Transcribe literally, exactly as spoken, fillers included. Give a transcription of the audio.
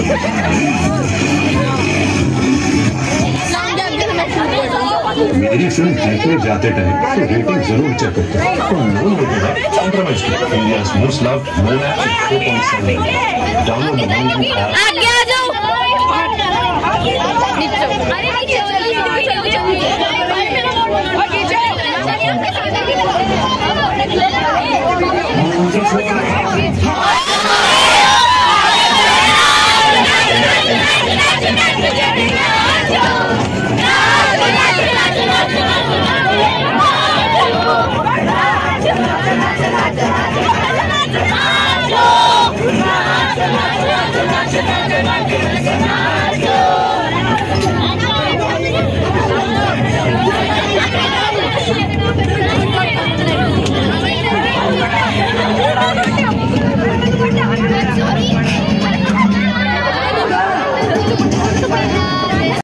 मेरी फिल्म देखने जाते टाइम तो रेटिंग जरूर चेक करते हैं। तो no compromise India's most loved mobile app four point seven download the movie app. आगे आ जाओ। अरे नीचे चलो चलो चलो।